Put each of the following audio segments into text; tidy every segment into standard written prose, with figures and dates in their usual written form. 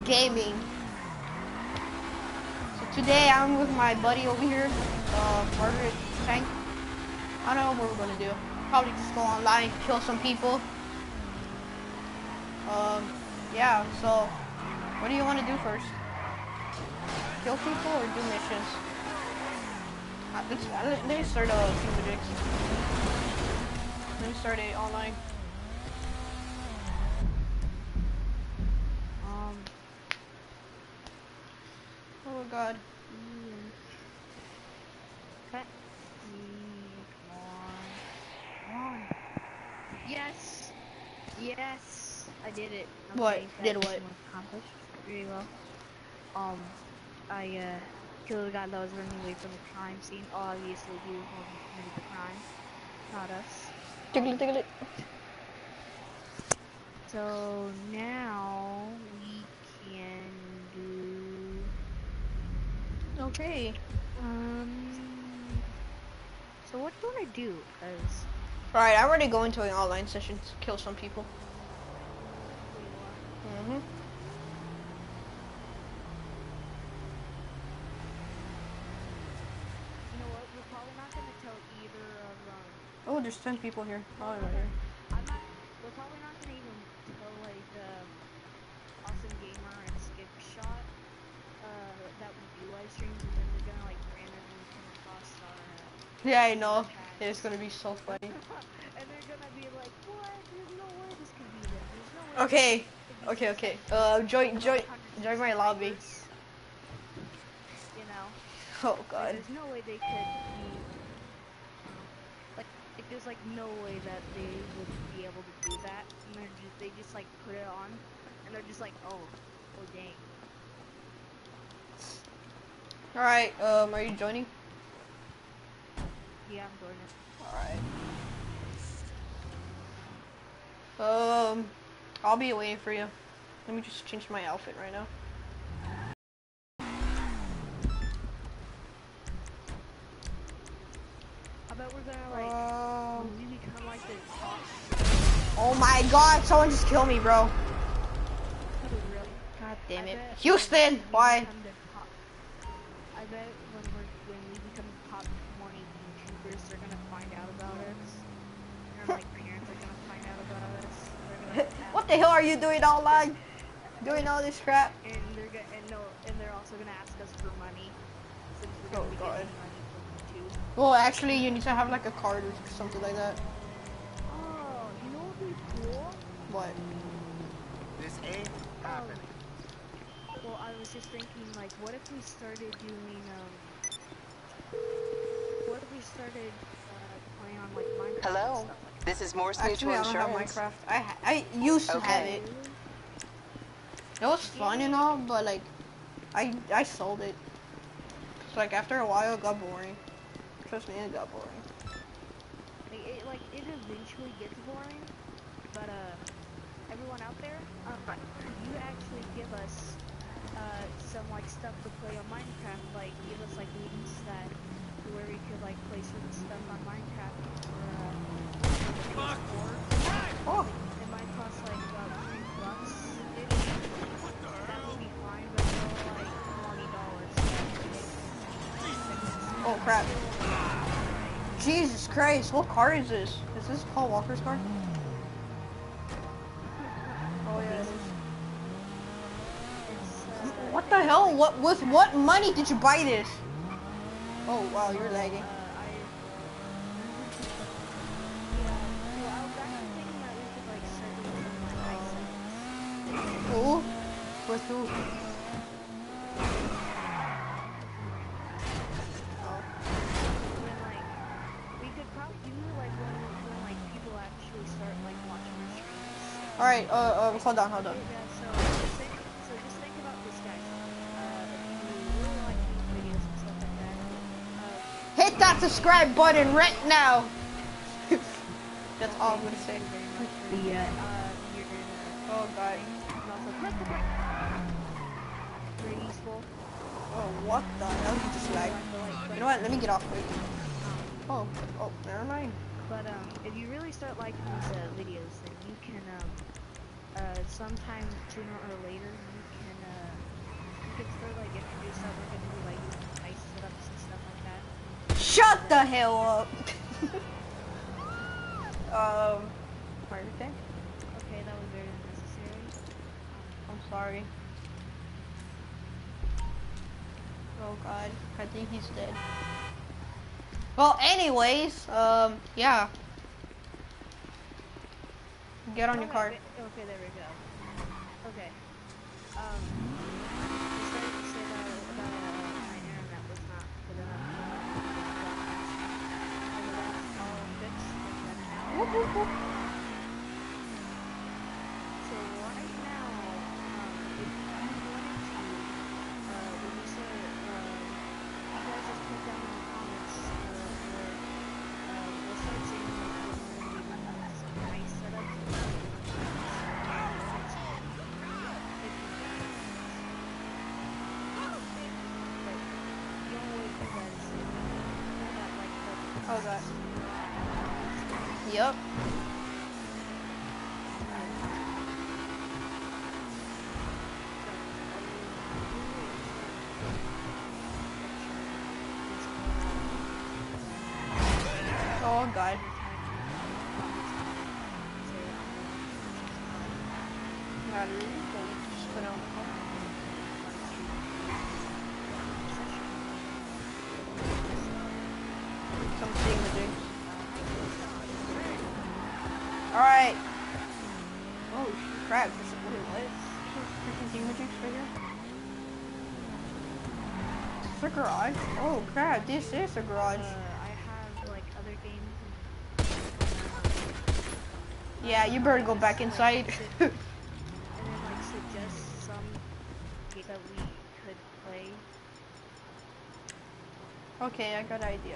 Gaming. So today I'm with my buddy over here, Margaret Tank. I don't know what we're gonna do. Probably just go online, kill some people. Yeah, so what do you want to do first? Kill people or do missions? Let me start a few projects. Let me start it online. Oh god. Come on. Yes. Yes. I did it. Okay, What? that Did mission what? was accomplished really well. I killed a guy that was running away from the crime scene. Obviously, he was the one who committed the crime, not us. Tickle it. So now we can do. Okay. So what do you want to do? Cause. Alright, I'm ready to go into an online session to kill some people. You know what? We're probably not gonna tell either of Oh, there's 10 people here. Oh, right here. We're probably not gonna even tell like Awesome Gamer and Skip Shot that we do live streams, and then they're gonna like randomly come across our. Yeah, I know. It's gonna be so funny. And they're gonna be like, "What? There's no way this could be them. There's no way." Okay. Join my lobby. You know. Oh god. Like, there's no way they could be. Like there's like no way that they would be able to do that. And they just like put it on, and they're just like, oh dang. Alright, are you joining? Yeah, I'm doing it. Alright. I'll be waiting for you. Let me just change my outfit right now. I bet we're gonna like we become like the top. Oh my god, someone just killed me, bro. God damn it. Houston, why? I bet when we become the top 20 YouTubers, they're gonna find out about us. And like parents are gonna find out about us. What the hell are you doing online? Doing all this crap? And they're also gonna ask us for money. Since we're gonna be getting money from YouTube. Well, actually, you need to have like a card or something like that. Oh, you know what would be cool? What? This ain't happening. Well, I was just thinking, like, what if we started doing, what if we started, playing on, like, Minecraft? Hello, and stuff like this is Morse Mutual Actually, I don't have Insurance. Minecraft. I used to have it. It was fun and all, but like, I sold it. So like after a while, it got boring. Trust me, it got boring. It eventually gets boring, but everyone out there, could you actually give us some like stuff to play on Minecraft? Like give us like links that where we could like play certain stuff on Minecraft or Oh. it might cost like $3. That would be fine, but no like $20. Oh crap. Jesus Christ, what car is this? Is this Paul Walker's car? Oh yeah, it is. What the hell? With what money did you buy this? Oh wow, you're lagging. Who? With who? Alright, hold on. So just think about this, guys. If you really like these videos and stuff like that, hit that subscribe button right now. That's all I'm gonna say. Oh god. Oh, what the hell? You just lagged. You know what? Let me get off quick. Oh, never mind. But if you really start liking these videos, then you can sometime sooner or later you can Shut the hell up. Heart attack? Okay, that was very unnecessary. I'm sorry. Oh god, I think he's dead. Well, anyways, yeah. Get on your car. Okay, there we go. Okay. You started to say about my internet was not good enough. That's all fixed. Whoop, whoop, whoop. So right now, if you wanted to, when you say, you guys just put down in the comments, we'll start seeing like some nice setups. Oh god. Yep. Oh god. God, really? Just put it on the phone. Some thingamajigs. Alright. Oh crap, there's what? Freaking thingamajigs right here? It's a garage. Oh crap, this is a garage. I have like other games. Yeah, you better go back inside. And then like suggest some games that we could play. Okay, I got an idea,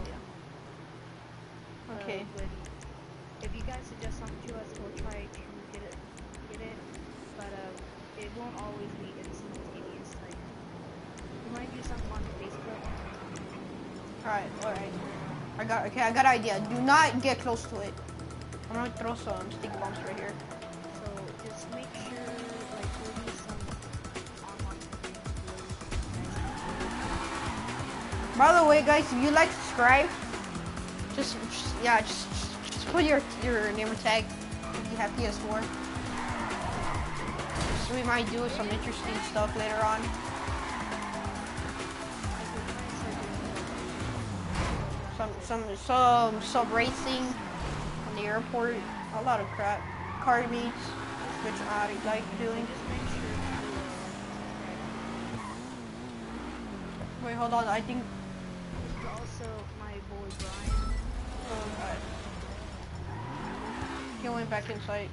Okay. If you guys suggest something to us, we'll try to get it. But it won't always be instantaneous. Like we might do something on Facebook. Alright. I got an idea. Do not get close to it. I'm gonna throw some sticky bombs right here. So just make sure like we'll do some online games. By the way, guys, if you like subscribe, just put your name tag if you have PS4. So we might do some interesting stuff later on. Some sub racing on the airport. A lot of crap. Car meets, which I like doing. Wait, hold on. I think. Also, my boy Brian. Oh god. He went back inside.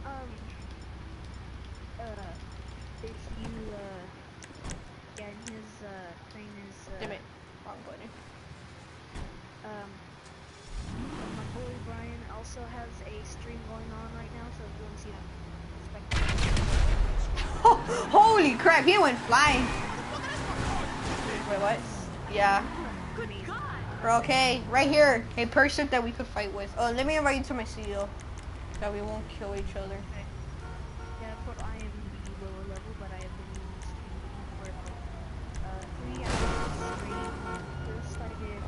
If you, yeah, his, thing is, Damn it. Wrong button. My boy Brian also has a stream going on right now, so if you want to see that, Oh, holy crap, he went flying. Wait, what? Yeah. We're okay. Right here. A person that we could fight with. Oh, let me invite you to my CEO. That we won't kill each other. Okay. Yeah, but I am the lower level, but I have been streaming for like 3 hours straight. First I did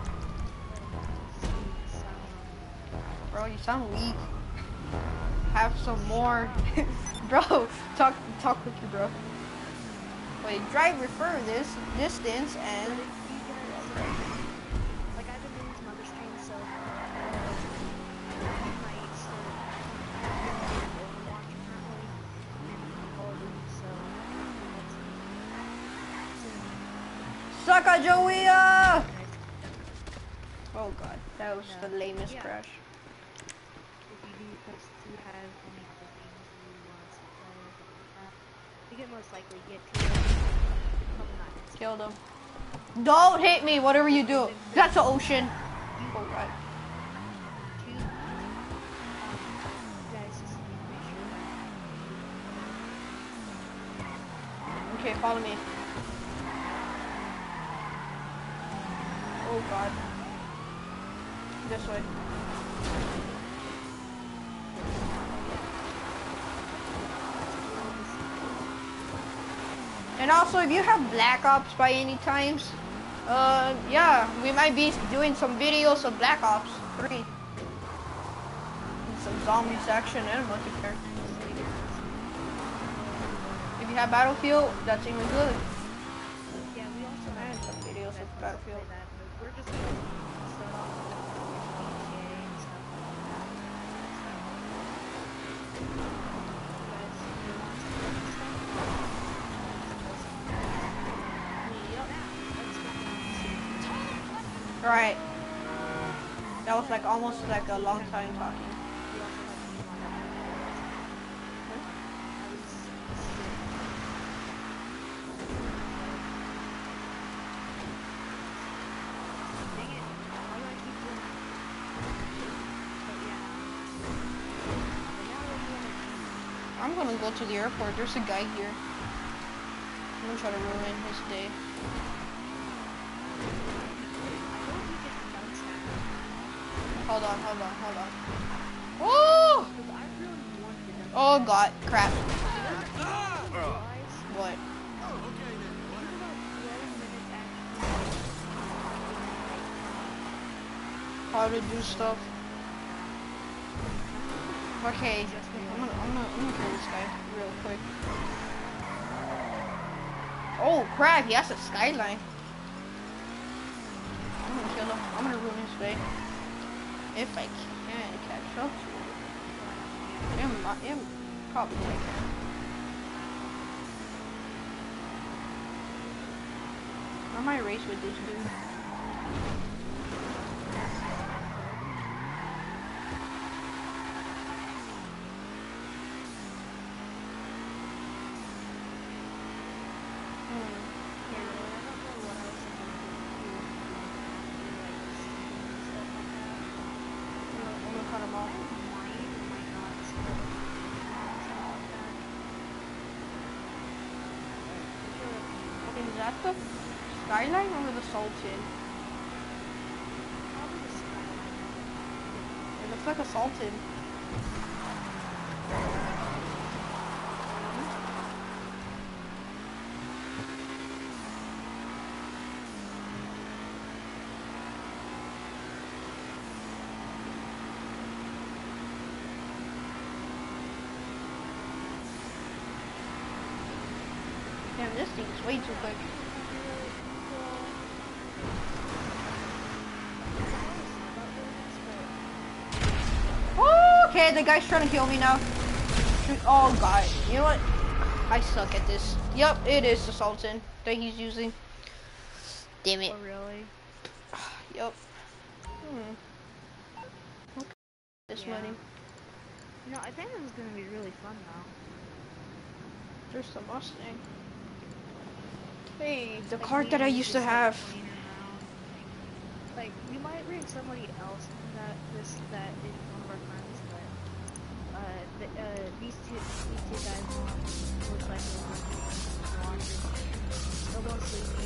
Bro, you sound weak. Have some more. Bro, talk quickly, bro. Wait, drive refer this distance and like I've been doing some other streams, so Sacagawea! Oh god, that was the lamest crash. If you do post to have any other games you want to play or something like that, you can most likely get to it. Probably not. Kill them. Don't hit me, whatever you do. That's the ocean. Oh god. Okay, follow me. Oh god. This way. And also, if you have Black Ops by any times, Yeah, we might be doing some videos of Black Ops 3. And some zombies action and multiplayer. If you have Battlefield, that's even good. Yeah, we also And have some videos of Battlefield. that, but we're just gonna start off with GTA and stuff like that. So, you guys, you want to play this stuff? Yep. Let's get down to Right. That was like almost like a long time talking. we also have to move on. At least dang it. Why do I keep doing that? But yeah. But now what do you wanna do? I'm gonna go to the airport. There's a guy here. I'm gonna try to ruin his day. I hope you get the nuts out. Hold on, hold on, hold on. Oh! Because I really want the nuts Oh god, crap. realize What? about 12 minutes actually. How to do stuff. Okay, I'm gonna kill this guy real quick. Oh crap, he has a skyline. I'm gonna kill him. I'm gonna ruin his day. If I can catch up to him. Probably I can. I might race with this dude. I'm gonna cut him off. Is that the skyline or the Sultan? It looks like a Sultan. Damn, this thing is way too quick. Oh, okay, the guy's trying to kill me now. Shoot. Oh god, you know what? I suck at this. Yep, it is the Sultan that he's using. Damn it. Oh, really? Yep. Okay. This Yeah. money. No, I think this is gonna be really fun now. There's the Mustang. Hey, the Like, car me that I and you used to just, like, have. playing around. Like, we might bring somebody else that is one of our friends, but these two guys most likely will be watching. They'll mostly be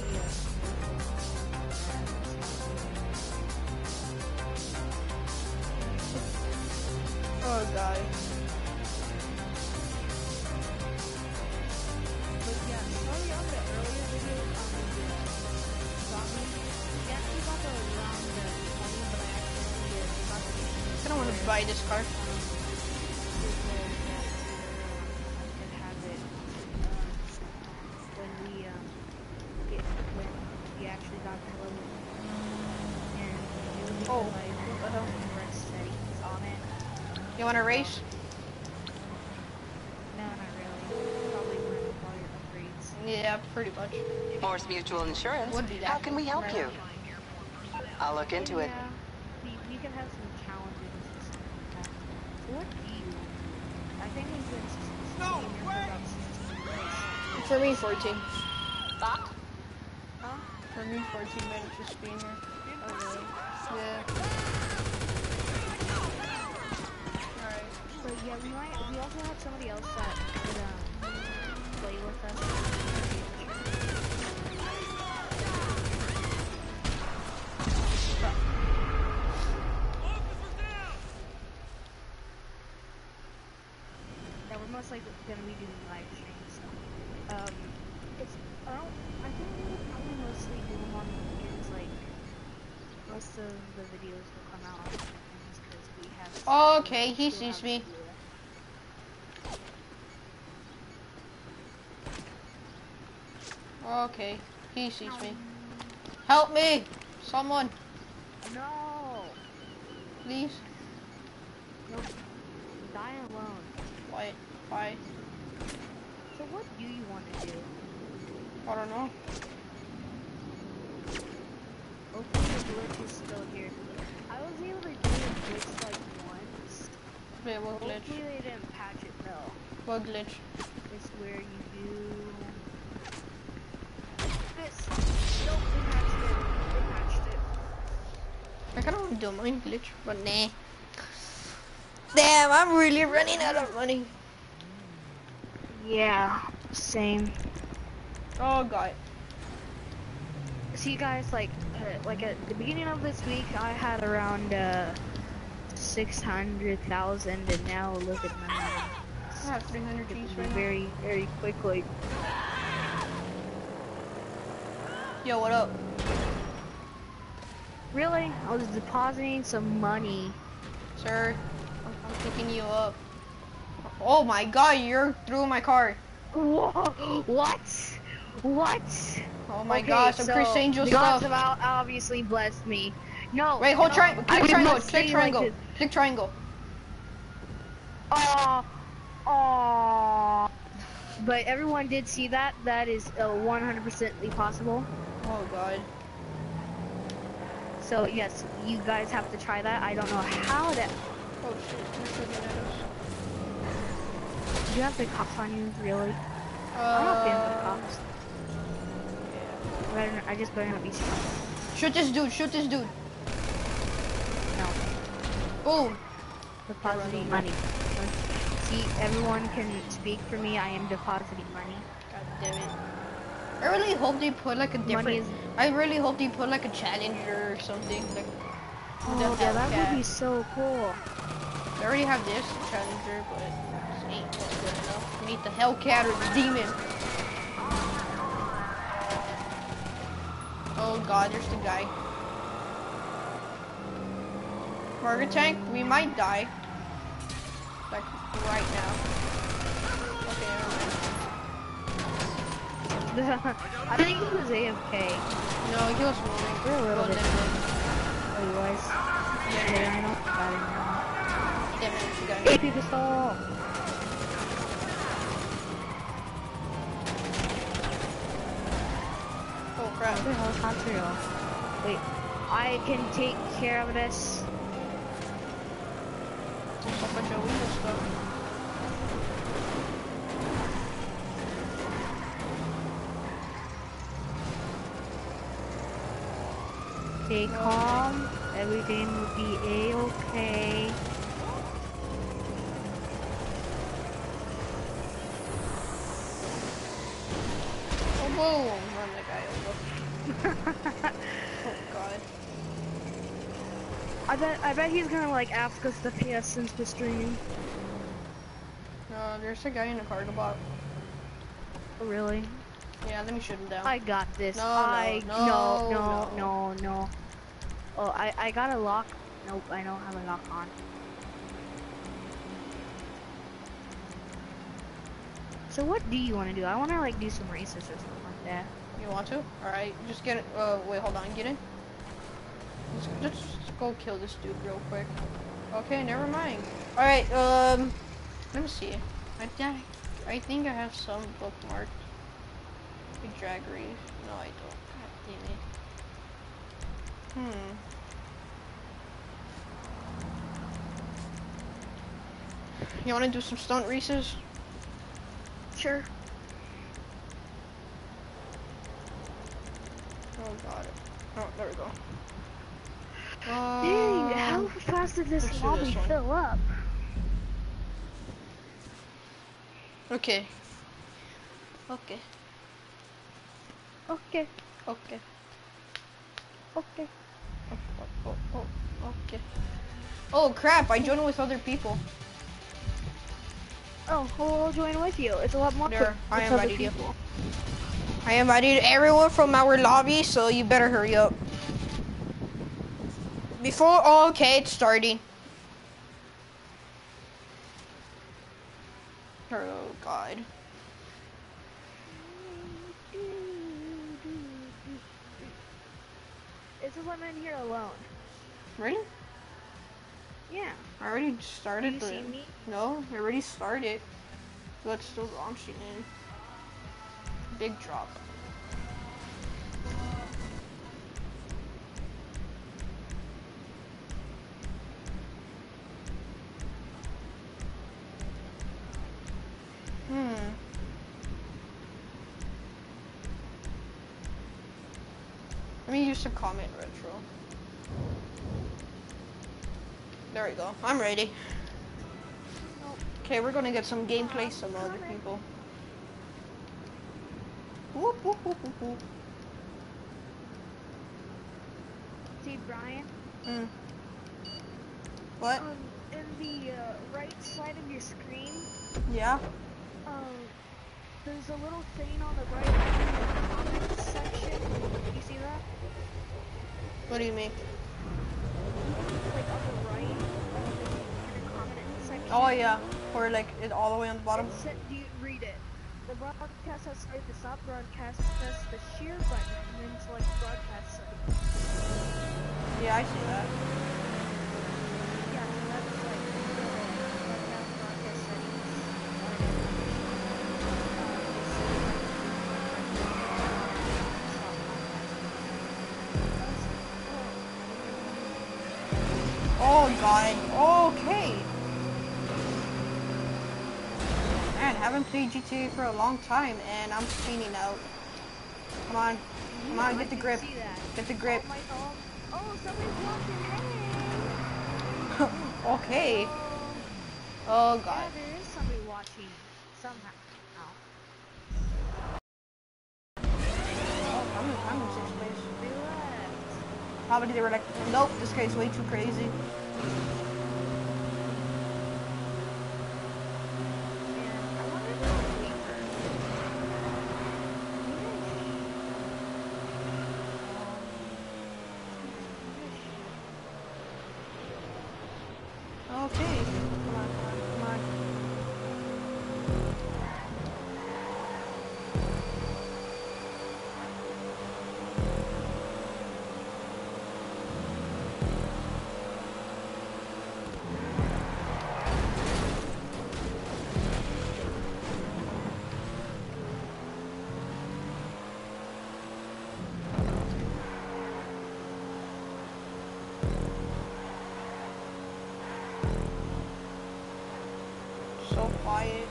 Oh god. But yeah, sorry on the earlier video on the zombie. We actually got the around the 20, but I actually got the I don't want to buy this car. When we actually got the level, and it was Oh, like what the hell? press settings on it. You want to race? No, not really. Probably run all your upgrades. Yeah, pretty much. Morse Mutual Insurance. Would be that. How can we help Right. you? I'll look into it. Yeah, we can have some challenges and stuff like that. What do you? I think we've been No for way! about 16 days. For me, 14. Huh? For me, 14 minutes just being here. Oh really? Yeah. Alright. But yeah, we also have somebody else that could play with us. Yeah, we're most likely gonna be doing live streams. I think we'll probably mostly do them on the weekends. most of the videos will come out on weekends because we have. Okay, he sees me. Okay, he sees me. Help me! Someone! No! Please? No. Die alone. Why? Why? So what do you want to do? I don't know. Hopefully the glitch is still here. I was able to do a glitch like once. Wait, what glitch? Hopefully they didn't patch it though. What glitch? It's where you do this. Nope, they patched it. They patched it. I kinda wanna do mine glitch, but nah. Damn, I'm really running out of money. Yeah, same. Oh god. See guys, like at the beginning of this week, I had around 600,000, and now look at my money. I have 300 G's right now. Very, very quickly. Yo, what up? Really? I was depositing some money. Sir, I'm picking you up. Oh my god, you're through my car. Whoa! What? What? Oh my Okay, gosh, some so Chris Angel the stuff. gods have obviously blessed me. No. Wait, hold no, triangle. I Click triangle. must Click say triangle. like Click triangle. Oh. But everyone did see that. That is 100% possible. Oh god. So yes, you guys have to try that. I don't know how that. Oh shit, you're shooting at us. Do you have the cops on you, really? I'm not fan of the cops. I just better not be shot. Shoot this dude, shoot this dude. No. Boom. Depositing money. See, everyone can speak for me. I am depositing money. God damn it. I really hope they put like a different. I really hope they put like a challenger or something. Like. Oh yeah, that would be so cool. They already have this challenger, but this ain't good enough. We need the Hellcat or the Demon. Oh god, there's the guy. Margaret tank, we might die. Like right now. Okay, never mind. I think he was AFK. No, he was moving. We're a little bit. Oh, he was. Yeah, I don't got him now. damn it, you got AP pistol. Oh crap. What the hell is material? Wait, I can take care of this. There's a bunch of window stuff. Stay calm. Everything will be a-okay. Oh boom! Run the guy over. Oh god. I bet he's gonna like ask us to pay us since the stream. No, there's a guy in a cargo bot. Oh, really? Yeah, let me shoot him down. I got this. No. Oh, I got a lock. Nope, I don't have a lock on. So what do you want to do? I want to like do some races or something like that. You want to? Alright, just get it. Wait, hold on, get in. Let's just go kill this dude real quick. Okay, never mind. Alright, let me see. I think I have some bookmarked. Big drag race. No, I don't. God damn it. You want to do some stunt races? Sure. Oh god. Oh, there we go. Dang, how fast did this let's do lobby this one. fill up? Okay. Okay. Okay, Okay. okay. Okay. Oh crap, I joined with other people. Oh, well, I'll join with you. It's a lot more There, I with other invited you. people. I invited everyone from our lobby, so you better hurry up. Before, oh, okay, it's starting. Oh God. It's just I'm in here alone. Really? Yeah. I already started. Do you see me? No, I already started. So it's still launching in. Big drop. Let me use the comment retro. There we go. I'm ready. Okay, we're gonna get some gameplay, some other people. Whoop, whoop, whoop, whoop, whoop. See, Brian? What? In the right side of your screen, Yeah? there's a little thing on the right in the comment section. You see that? What do you mean? Like on the right, in the comment section. Oh yeah, or like it all the way on the bottom. Do you read it? The broadcast has started to stop broadcast. Press the share button and then select broadcast settings. Yeah, I see that. Yeah, so that's like broadcast settings. Oh God. Okay. Man, haven't played GTA for a long time, and I'm spinning out. Come on, come on, get the grip. Get the grip. Oh, somebody's watching. Hey. Okay. Oh God. Yeah, there is somebody watching somehow. Oh, I'm in sixth place. They left. Probably they were like, nope, this guy's way too crazy. Okay. Come on, come on. So quiet.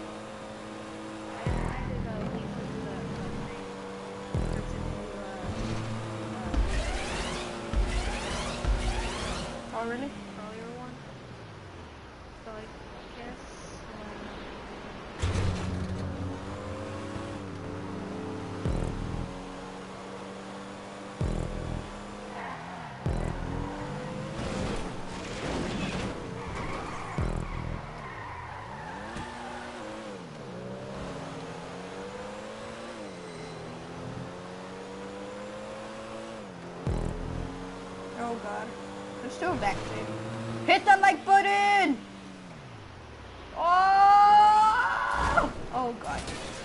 Oh really? Earlier one. So I guess. Oh God. Let's do a backflip. Hit the like button! Oh! Oh God.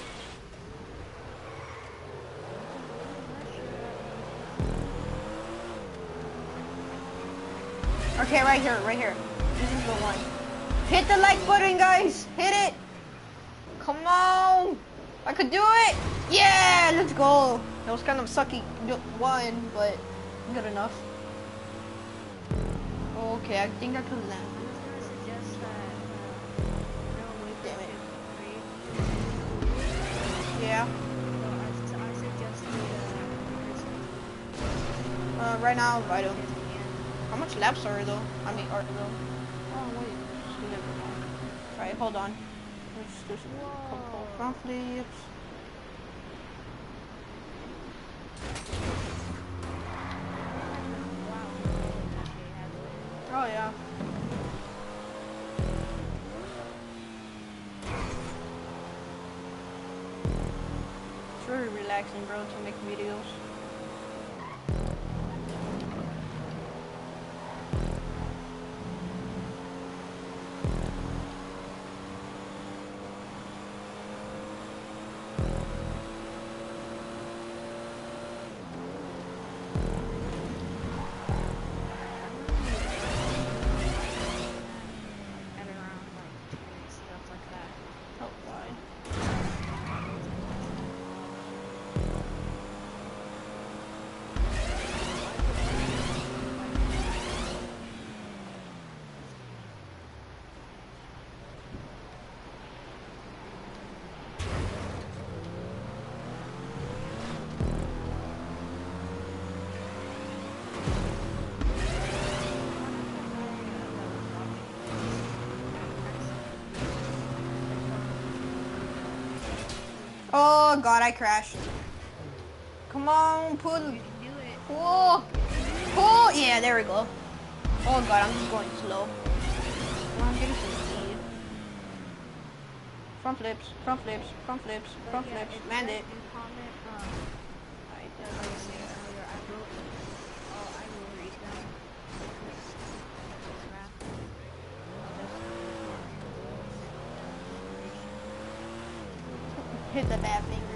Okay, right here, right here. This is the one. Hit the like button, guys! Hit it! Come on! I could do it! Yeah! Let's go! That was kind of sucky one, but good enough. Okay, I think I could land. I'm just gonna suggest that. Damn it. Yeah. So I suggest Right now, Vital. How much laps are though? I mean, are though? Oh wait. Alright, hold on. Let's do some couple front flips. Oh yeah. It's really relaxing, bro, to make videos. Oh god, I crashed. Come on, pull. You can do it. Pull. Pull. Yeah, there we go. Oh god, I'm just going slow. Come on, give me some speed. Front flips, front flips, front flips, front Yeah, flips. if you Land guys it. do comment, Right, like I was saying earlier, I will read them. hit the bad finger.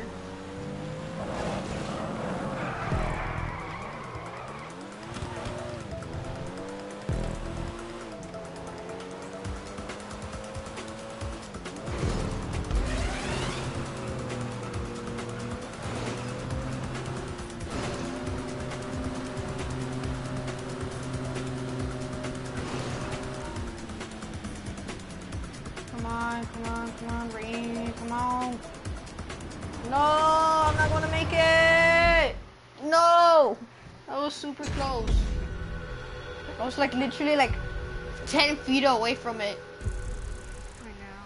Come on, come on, come on, Rain, come on. No, I'm not gonna make it. No, that was super close. I was like literally like 10 feet away from it. I know.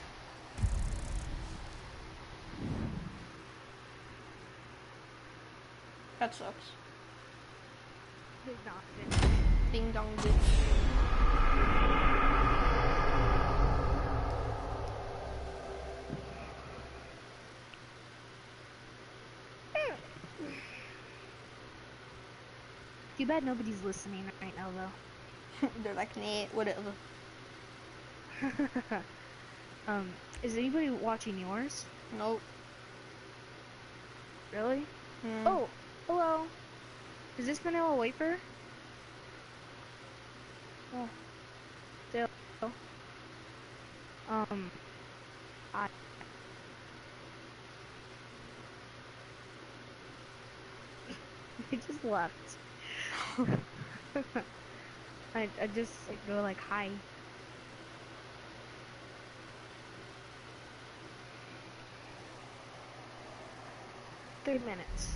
That sucks. Big knocked it. Ding dong ditch. Too bad nobody's listening right now, though. They're like, nah, whatever. Is anybody watching yours? Nope. Really? Hmm. Oh, hello. Is this Vanilla Wafer? Oh. Still. I. He just left. I just like, go like hi. $3 minutes.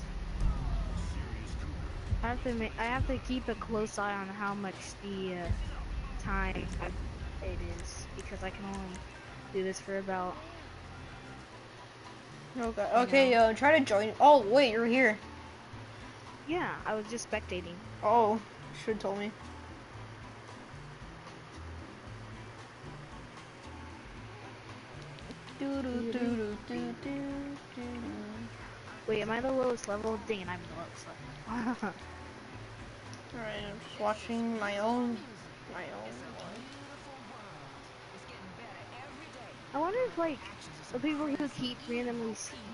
I have to keep a close eye on how much the time it is because I can only do this for about. Okay. Okay. Try to join. Oh wait, you're here. Yeah, I was just spectating. Oh, should have told me. Wait, am I the lowest level? Dang it, I'm the lowest level. Alright, I'm just watching my own. I wonder if like the people who keep randomly.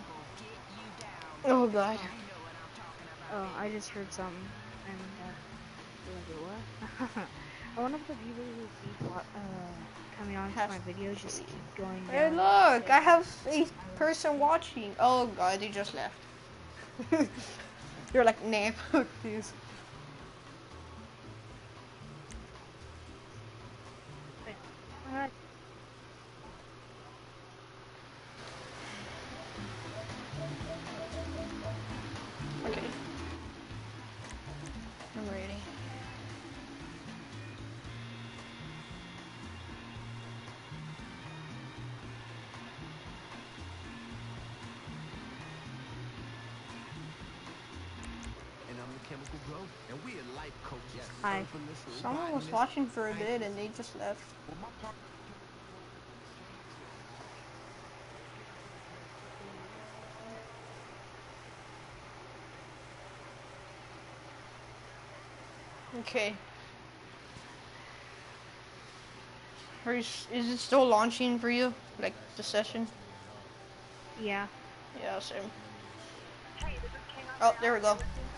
Oh god. Oh, I just heard something, and what? I wonder if the people who keep coming on to my videos just keep going Hey, down. look! I have a person watching. Oh god, they just left. You're like, nah, fuck this. Alright. Okay. I'm ready. Hi. Someone was watching for a bit and they just left. Okay. Is it still launching for you? Like the session? Yeah. Yeah, same. Oh, there we go.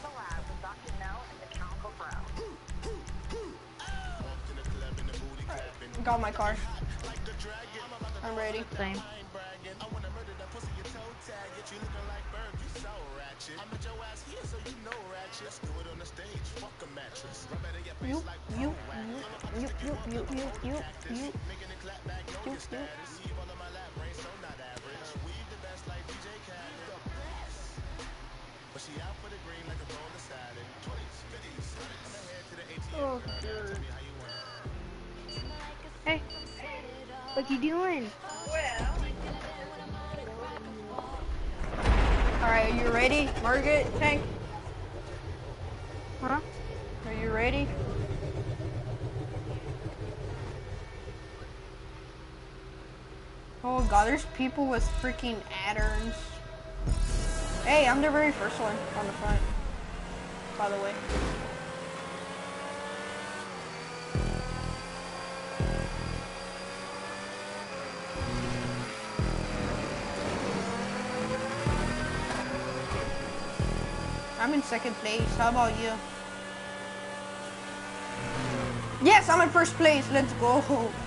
Got my car. I'm ready. Same. You. Oh, God. Hey, what you doing? Alright, are you ready, Margaret Tank? Huh? Are you ready? Oh god, there's people with freaking adderns. Hey, I'm the very first one on the front, by the way. I'm in second place. How about you? Yes, I'm in first place. Let's go.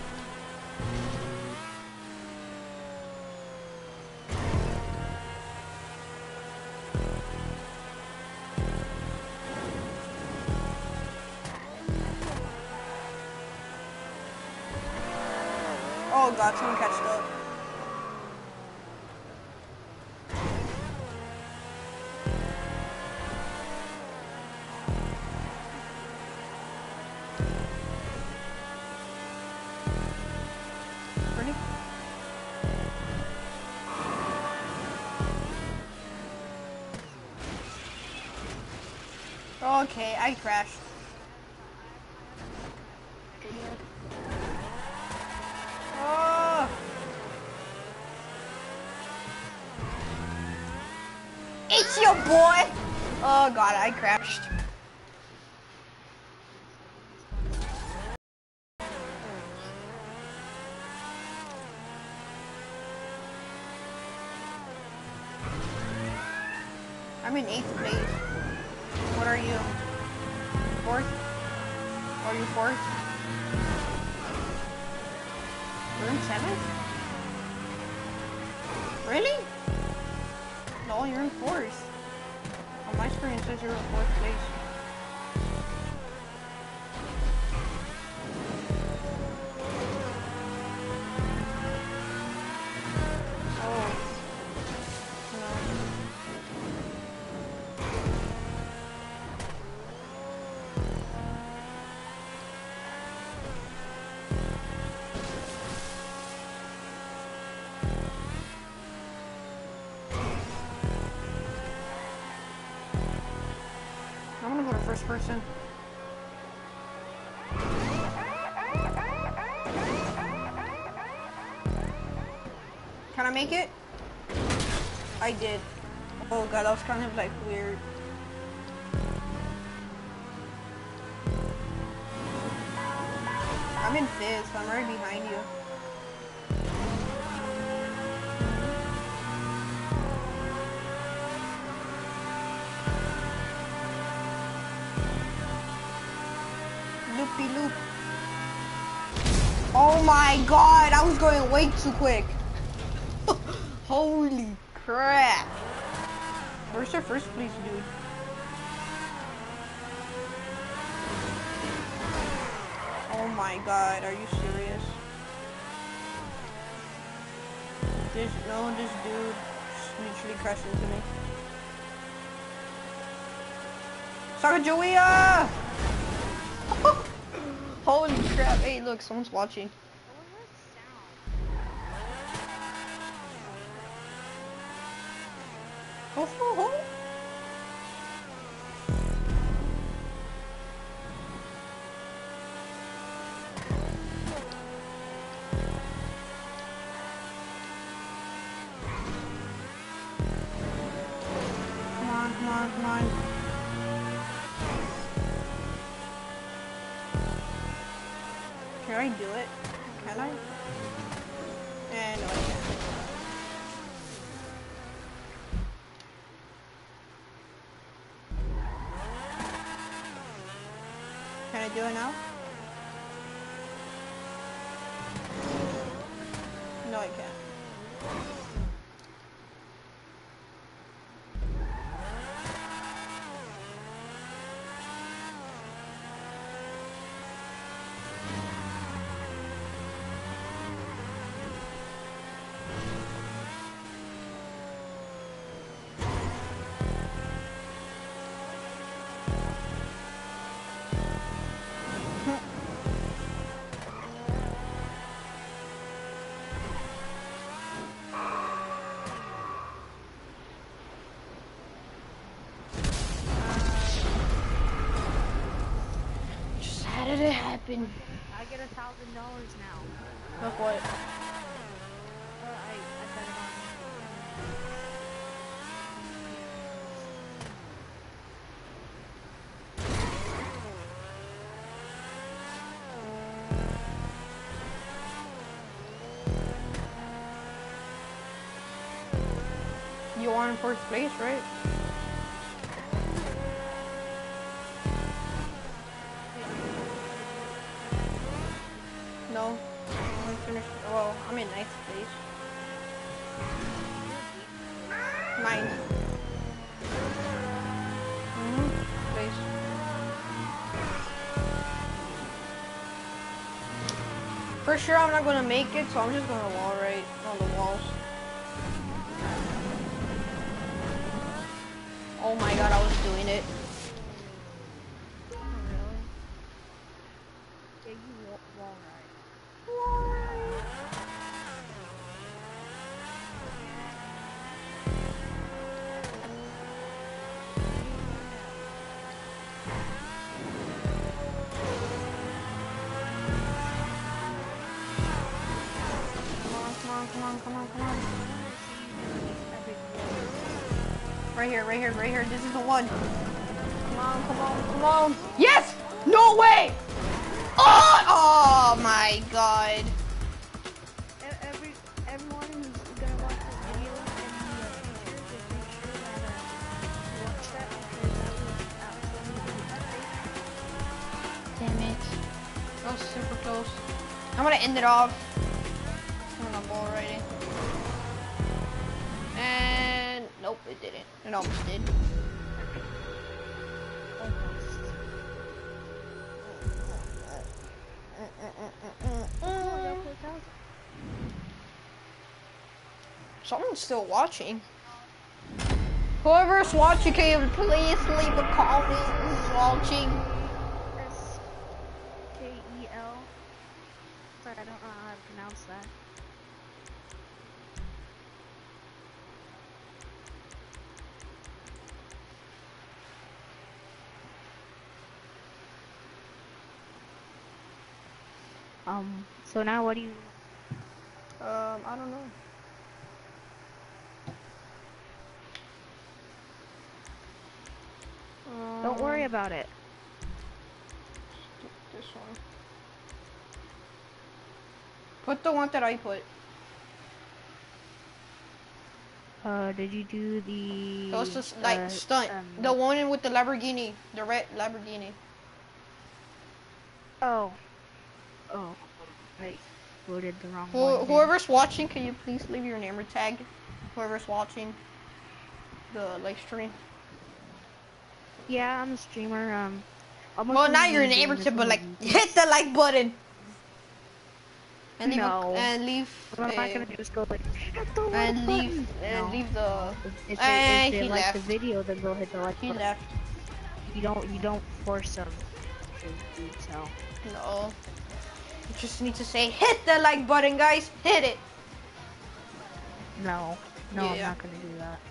Oh god, someone catched up. Ready? Okay, I crashed. Oh! It's your boy! Oh god, I crashed. I'm in 8th place. What are you? 4th? Are you 4th? You're in 7th? Really? No, you're in 4th. On my screen it says you're in 4th place. Oh. No. I'm gonna go to first person. Can I make it? I did. Oh god, that was kind of like weird. I'm in 5th, I'm right behind you. Loopy loop. Oh my god, I was going way too quick. Holy crap. Where's your first place, dude? Oh my god, are you serious? This dude just literally crashed into me. Sacagawea! Holy crap, hey look, someone's watching. Ho ho ho! Come on, come on, come on. Can I do it? Can I? No, I can't. Can I do it now? No, I can't. happened? I get $1,000 now. Look what? I bet it on. You won in first place, right? No. I'm finished. Well, I'm in ninth place. Ninth. Place. For sure, I'm not gonna make it, so I'm just gonna wall right on the walls. Oh my god, I was doing it. Oh, really? Yeah, you wall right. Come on. Right here. This is the one. Come on. Yes! No way! Oh my god. Everyone who's gonna watch this video in the future, just make sure that you watch that because that was absolutely Damn it. That was super close. I'm gonna end it off. I'm gonna ball riding. And nope, it didn't. It almost did. Someone's still watching. Whoever's watching, can you please leave a comment who's watching? SKEL. Sorry, I don't know how to pronounce that. So now what do you... I don't know. Don't worry about it. This one. Put the one that I put. Did you do the... That was just like stunt. The one with the Lamborghini. The red Lamborghini. Oh, I voted the wrong one. Whoever's watching, can you please leave your name or tag? Whoever's watching the live stream. Yeah, I'm a streamer. Well, not your name or tag, but like hit the like button. And leave No. and leave. What am I gonna do is go like hit the like And leave button. and No. leave the. If And they he like left. the video, then go hit the like He button. left. You don't force them to do so. No. You just need to say hit the like button, guys. Hit it. No, I'm Yeah. not gonna do that.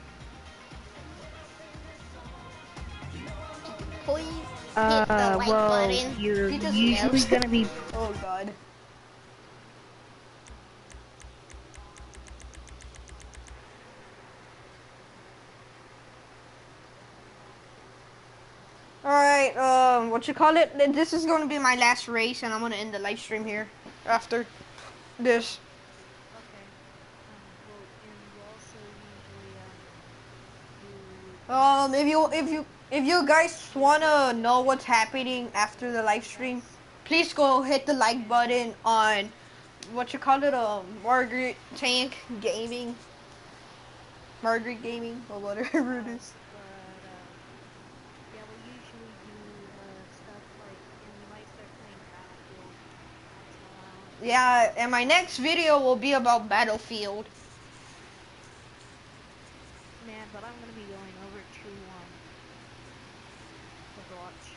Please hit the like Well, button. you're He just usually left. gonna be. Oh god. Alright, what you call it? This is gonna be my last race and I'm gonna end the live stream here after this. Okay. Well, and you also usually If you guys wanna know what's happening after the live stream, please go hit the like button on what you call it, Margaret Tank Gaming. Margaret Gaming or whatever it is. yeah, we usually do stuff like, and we might start playing Battlefield once in a while. Yeah, and my next video will be about Battlefield. Man, but I'm gonna be going over to Overwatch.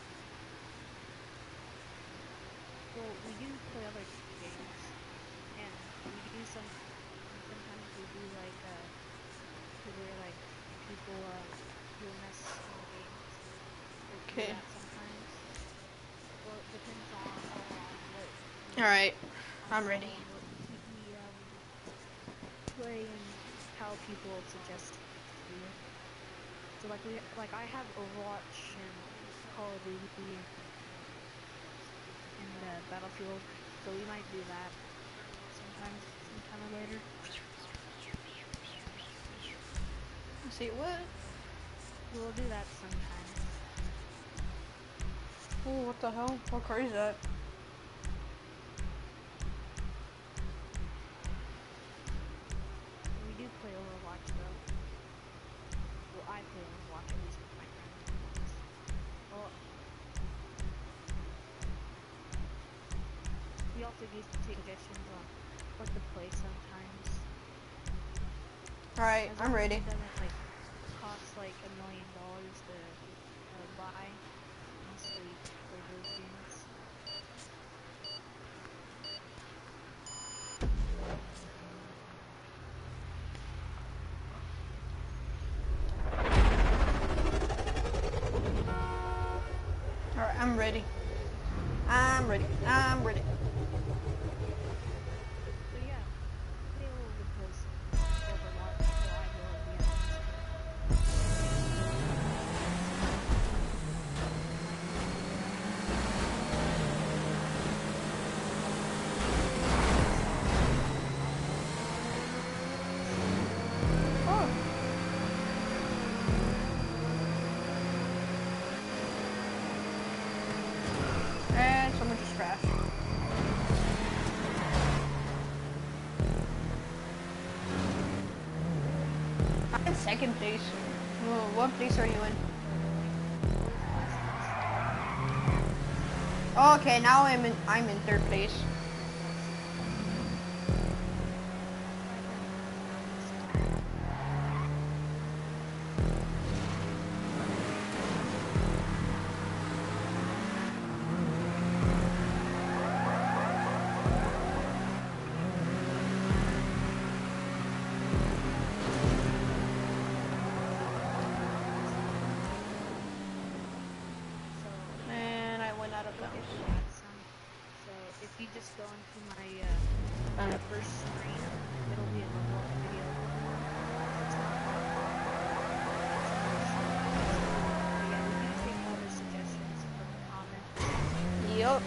Well, we do play other games, and we do sometimes we do like where like people do mess in the games. We do Okay. that sometimes. Well, it depends on Alright, I'm ready. We play and how people suggest to do it. So like I have Overwatch and Call of Duty and Battlefield, so we might do that sometime or later. See what? We'll do that sometime. Oh, what the hell? What car is that? We do play Overwatch though. Well, I play Overwatch at least with my friends. Well, we also get to take suggestions on what to play sometimes. Alright, I'm ready. It doesn't like cost like $1 million to buy. So you can play those games. Alright, I'm ready. I'm ready. I'm ready. So yeah, play a little bit close Overwatch till I go at the end. Oh. And someone just crashed. I'm in second place. Whoa, what place are you in? Oh, okay, now I'm in third place. And I went out of bounds. So if you just go into my first screen, it'll be an Overwatch video. It's not hard. But yeah, we do take other suggestions from the comments. Yup.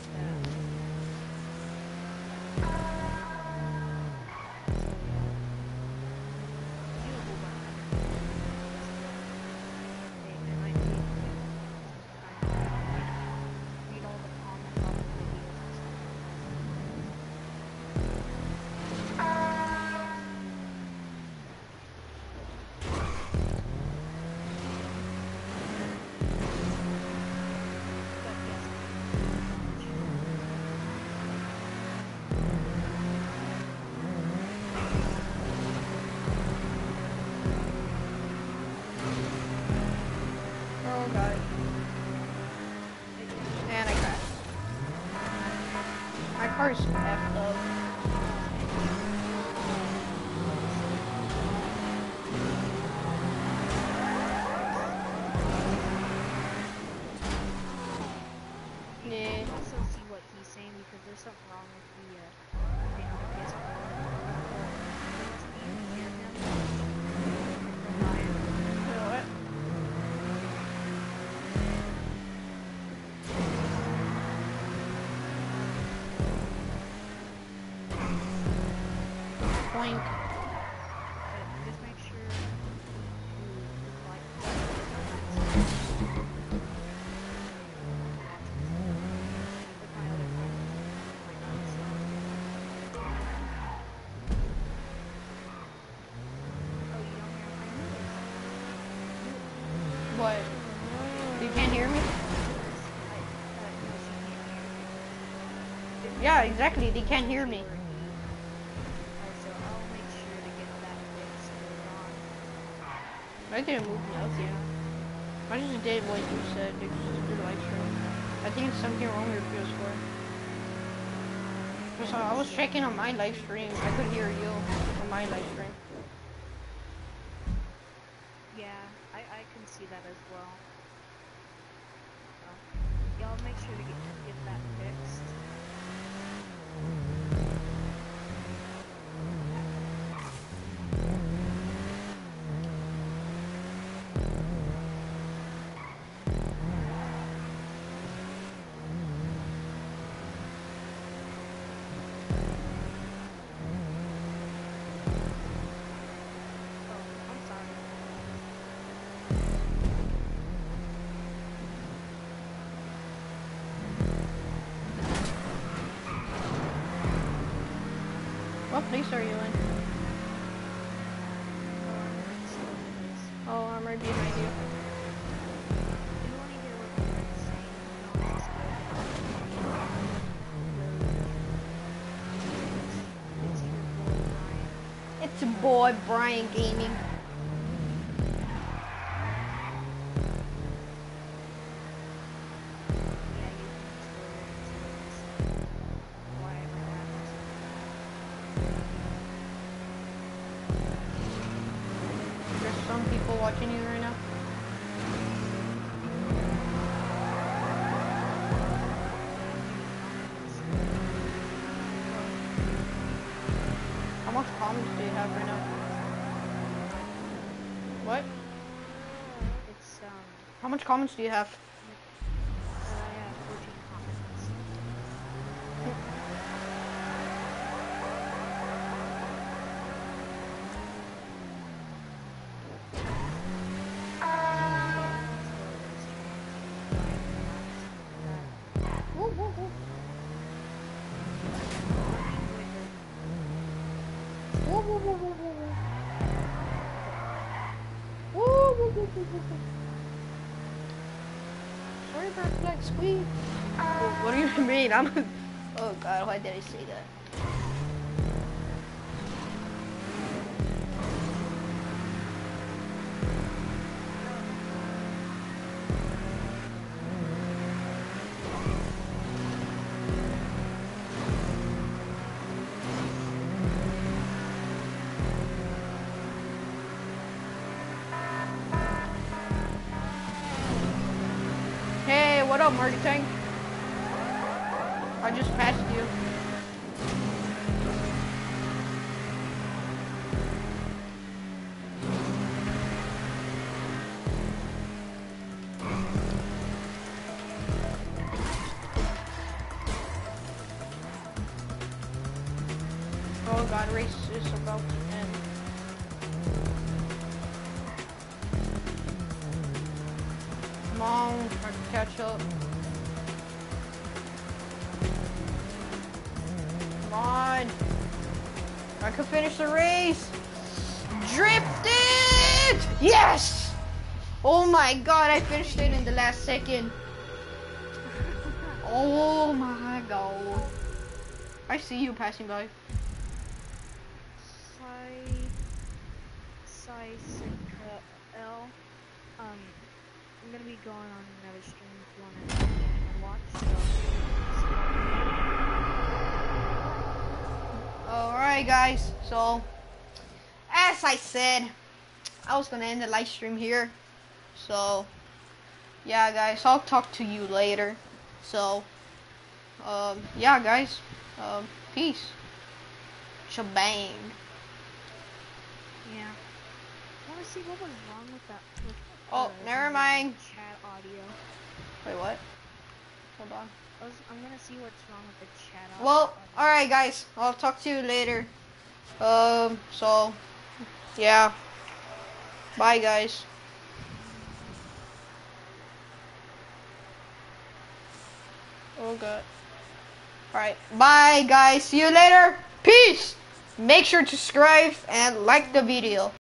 Oh god. And I crashed. My car's effed up. Yeah. Also see what he's saying because there's something wrong with the thing on the PS4. Unless you can hear him from Ryan. You know what? Boink. Just make sure you like with my other phone. Oh, you don't hear my music? What? You can't hear me? Yeah, exactly. They can't hear me. So I'll make sure to get that fixed later on. I didn't move nothing. I just did what you said because it's your live stream. I think it's something wrong with your PS4. So I was checking on my live stream. I could hear you on my live stream. Yeah, I can see that as well. So, yeah, I'll make sure to get that fixed. I'm sorry. What place are you in? Oh, I'm right behind you. It's your boy Brian Gaming. There's some people watching you right now. How much comments do you have right now? What? It's How much comments do you have? I have 14 comments. Woo, woo, woo. Woo, woo, woo, woo, woo, woo. Woo, woo, woo, woo, woo, woo. Sorry about that squeak. What do you mean? Oh god, why did I say that? Hey, what up, Marty Tank? I just passed you. Oh god, race is about to end. Come on, try to catch up. Come on. I could finish the race. Drifted! Yes! Oh my god, I finished it in the last second. Oh my god. I see you passing by. L. I'm gonna be going on another stream if you wanna watch. Alright guys, so as I said, I was gonna end the live stream here. So yeah guys, I'll talk to you later. So yeah guys, peace. Shabang. Yeah. I wanna see what was wrong with that. Oh, never mind. Chat audio. Wait, what? Hold on. I'm gonna see what's wrong with the chat audio. Well, alright guys, I'll talk to you later. So yeah. Bye guys. Oh god. Alright, bye guys. See you later. Peace. Make sure to subscribe and like the video.